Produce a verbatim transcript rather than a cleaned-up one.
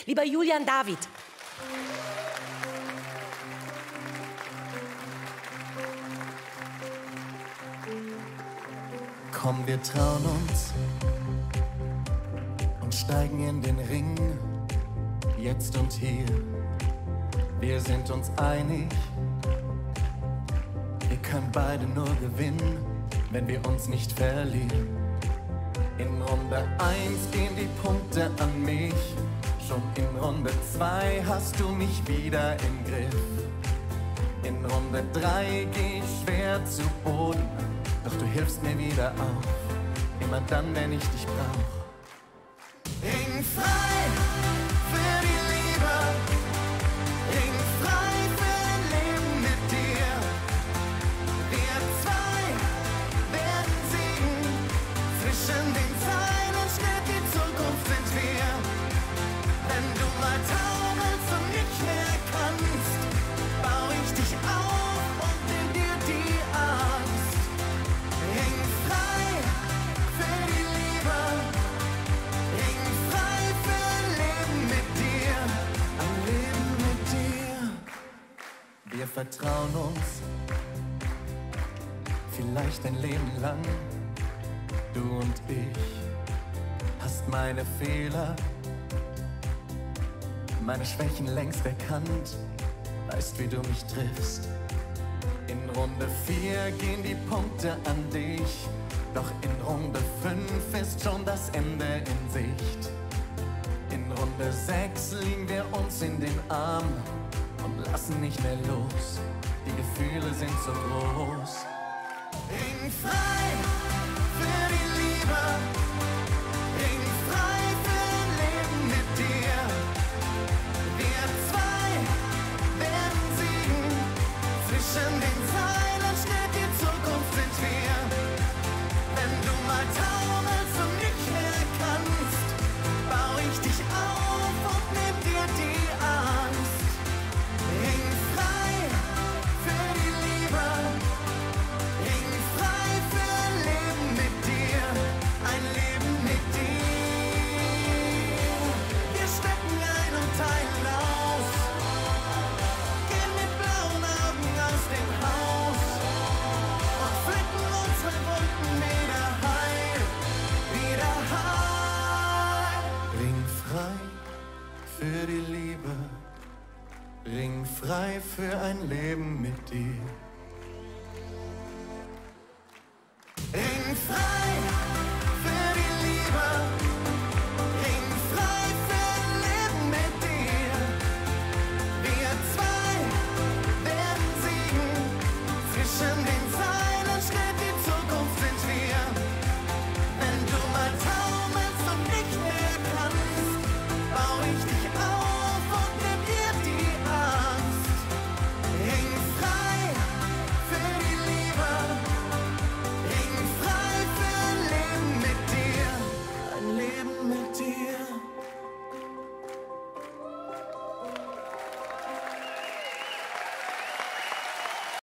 Lieber Julian David. Komm, wir trauen uns und steigen in den Ring, jetzt und hier. Wir sind uns einig, wir können beide nur gewinnen, wenn wir uns nicht verlieren. In Runde eins gehen die Punkte an mich, schon in Runde zwei hast du mich wieder im Griff. In Runde drei geh ich schwer zu Boden, doch du hilfst mir wieder auf, immer dann, wenn ich dich brauch. Ringfrei für die Liebe, ringfrei für ein Leben mit dir. Wir zwei werden siegen, zwischen den Zeilen steht die Zukunft sind wir. Wenn du mal taumelst und nicht mehr kannst, bau ich dich auf und nimm dir die Angst. Ringfrei für die Liebe, ringfrei für ein Leben mit dir, ein Leben mit dir. Wir vertrauen uns, vielleicht ein Leben lang, du und ich. Hast meine Fehler, meine Schwächen längst erkannt, weißt, wie du mich triffst. In Runde vier gehen die Punkte an dich, doch in Runde fünf ist schon das Ende in Sicht. In Runde sechs liegen wir uns in den Armen und lassen nicht mehr los, die Gefühle sind so groß. Ringfrei für die Liebe, ringfrei für ein Leben mit dir. Wir zwei werden siegen, zwischen den Zeilen steht die Zukunft sind wir. Wenn du mal taumelst und nicht mehr kannst, bau ich dich auf und nimm dir die Angst. Ringfrei für die Liebe, ringfrei für ein Leben mit dir, ein Leben mit dir. Wir stecken ein und teilen aus, gehen mit blauen Augen aus dem Haus und flicken unsere Wunden wieder heil, wieder heil. Ringfrei für die Liebe, ringfrei für ein Leben mit dir. Ringfrei